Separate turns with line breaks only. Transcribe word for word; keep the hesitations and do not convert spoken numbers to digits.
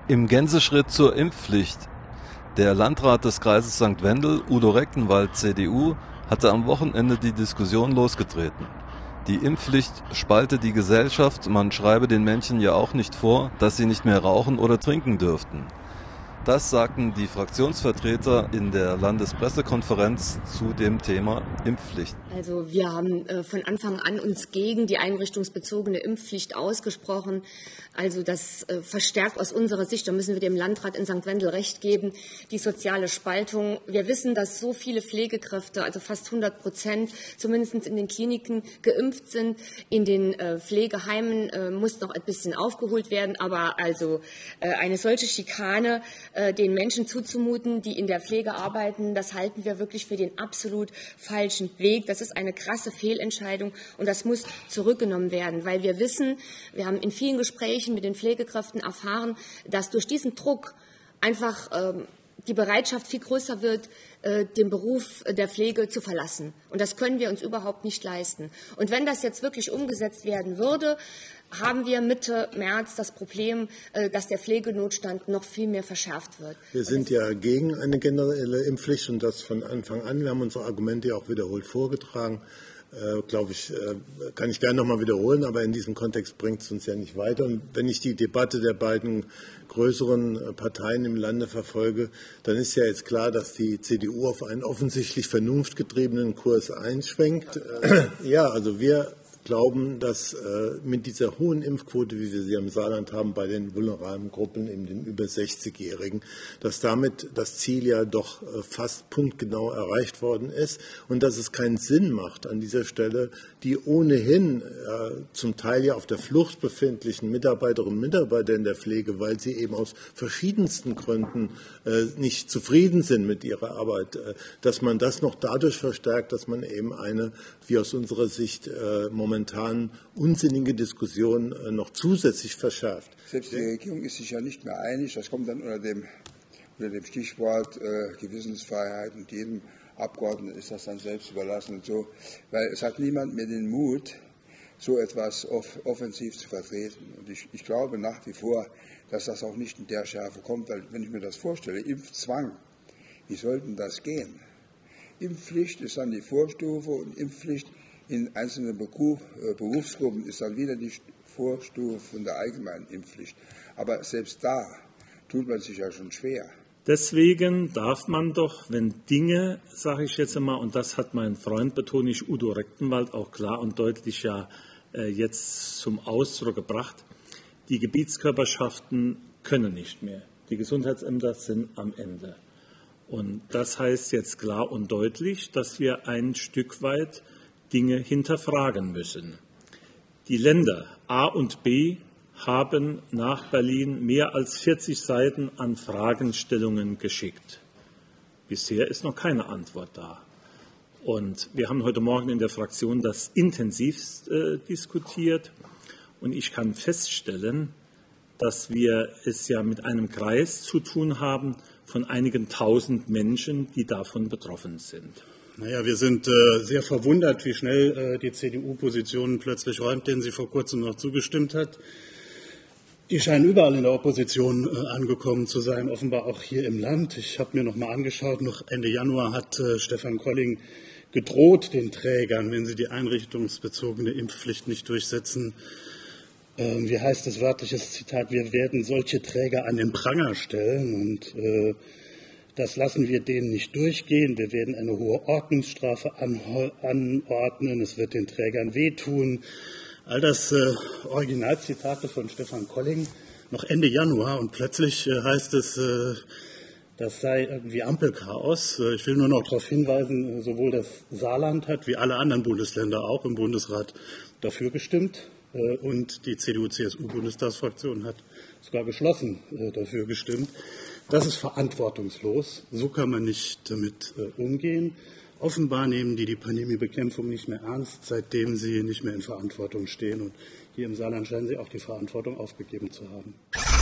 Im Gänseschritt zur Impfpflicht. Der Landrat des Kreises Sankt Wendel, Udo Rechtenwald, C D U, hatte am Wochenende die Diskussion losgetreten. Die Impfpflicht spalte die Gesellschaft, man schreibe den Menschen ja auch nicht vor, dass sie nicht mehr rauchen oder trinken dürften. Das sagten die Fraktionsvertreter in der Landespressekonferenz zu dem Thema Impfpflicht.
Also wir haben äh, von Anfang an uns gegen die einrichtungsbezogene Impfpflicht ausgesprochen. Also das äh, verstärkt aus unserer Sicht, da müssen wir dem Landrat in Sankt Wendel recht geben, die soziale Spaltung. Wir wissen, dass so viele Pflegekräfte, also fast hundert Prozent, zumindest in den Kliniken geimpft sind. In den äh, Pflegeheimen äh, muss noch ein bisschen aufgeholt werden. Aber also äh, eine solche Schikane äh, den Menschen zuzumuten, die in der Pflege arbeiten, das halten wir wirklich für den absolut falschen Weg. Das ist eine krasse Fehlentscheidung und das muss zurückgenommen werden, weil wir wissen, wir haben in vielen Gesprächen mit den Pflegekräften erfahren, dass durch diesen Druck einfach ähm, die Bereitschaft viel größer wird, äh, den Beruf der Pflege zu verlassen. Und das können wir uns überhaupt nicht leisten. Und wenn das jetzt wirklich umgesetzt werden würde, haben wir Mitte März das Problem, äh, dass der Pflegenotstand noch viel mehr verschärft wird.
Wir sind ja gegen eine generelle Impfpflicht und das von Anfang an. Wir haben unsere Argumente ja auch wiederholt vorgetragen. Äh, glaube ich, äh, kann ich gerne noch mal wiederholen, aber in diesem Kontext bringt es uns ja nicht weiter. Und wenn ich die Debatte der beiden größeren Parteien im Lande verfolge, dann ist ja jetzt klar, dass die C D U auf einen offensichtlich vernunftgetriebenen Kurs einschwenkt. Äh, ja, also wir glauben, dass äh, mit dieser hohen Impfquote, wie wir sie im Saarland haben, bei den vulnerablen Gruppen, eben den über sechzigjährigen, dass damit das Ziel ja doch äh, fast punktgenau erreicht worden ist und dass es keinen Sinn macht, an dieser Stelle die ohnehin äh, zum Teil ja auf der Flucht befindlichen Mitarbeiterinnen und Mitarbeiter in der Pflege, weil sie eben aus verschiedensten Gründen äh, nicht zufrieden sind mit ihrer Arbeit, äh, dass man das noch dadurch verstärkt, dass man eben eine, wie aus unserer Sicht äh, momentan momentan unsinnige Diskussion noch zusätzlich verschärft.
Selbst die Regierung ist sich ja nicht mehr einig. Das kommt dann unter dem, unter dem Stichwort äh, Gewissensfreiheit und jedem Abgeordneten ist das dann selbst überlassen und so. Weil es hat niemand mehr den Mut, so etwas off offensiv zu vertreten. Und ich, ich glaube nach wie vor, dass das auch nicht in der Schärfe kommt. Weil wenn ich mir das vorstelle, Impfzwang, wie soll denn das gehen? Impfpflicht ist dann die Vorstufe und Impfpflicht in einzelnen Berufsgruppen ist dann wieder die Vorstufe von der allgemeinen Impfpflicht. Aber selbst da tut man sich ja schon schwer.
Deswegen darf man doch, wenn Dinge, sage ich jetzt einmal, und das hat mein Freund, betone ich, Udo Rechtenwald, auch klar und deutlich ja äh, jetzt zum Ausdruck gebracht, die Gebietskörperschaften können nicht mehr. Die Gesundheitsämter sind am Ende. Und das heißt jetzt klar und deutlich, dass wir ein Stück weit Dinge hinterfragen müssen. Die Länder A und B haben nach Berlin mehr als vierzig Seiten an Fragestellungen geschickt. Bisher ist noch keine Antwort da. Und wir haben heute Morgen in der Fraktion das intensivst äh, diskutiert. Und ich kann feststellen, dass wir es ja mit einem Kreis zu tun haben von einigen tausend Menschen, die davon betroffen sind.
Naja, wir sind äh, sehr verwundert, wie schnell äh, die C D U Positionen plötzlich räumt, denen sie vor kurzem noch zugestimmt hat. Die scheinen überall in der Opposition äh, angekommen zu sein, offenbar auch hier im Land. Ich habe mir noch mal angeschaut, noch Ende Januar hat äh, Stefan Colling gedroht den Trägern, wenn sie die einrichtungsbezogene Impfpflicht nicht durchsetzen. Äh, wie heißt das wörtliches Zitat? Wir werden solche Träger an den Pranger stellen und äh, das lassen wir denen nicht durchgehen. Wir werden eine hohe Ordnungsstrafe anordnen. Es wird den Trägern wehtun. All das äh, Originalzitate von Stefan Colling noch Ende Januar. Und plötzlich äh, heißt es, äh, das sei irgendwie Ampelchaos. Äh, ich will nur noch darauf hinweisen, äh, sowohl das Saarland hat wie alle anderen Bundesländer auch im Bundesrat dafür gestimmt. Äh, und die C D U C S U-Bundestagsfraktion hat sogar geschlossen äh, dafür gestimmt. Das ist verantwortungslos. So kann man nicht damit äh, umgehen. Offenbar nehmen die die Pandemiebekämpfung nicht mehr ernst, seitdem sie nicht mehr in Verantwortung stehen. Und hier im Saarland scheinen sie auch die Verantwortung aufgegeben zu haben.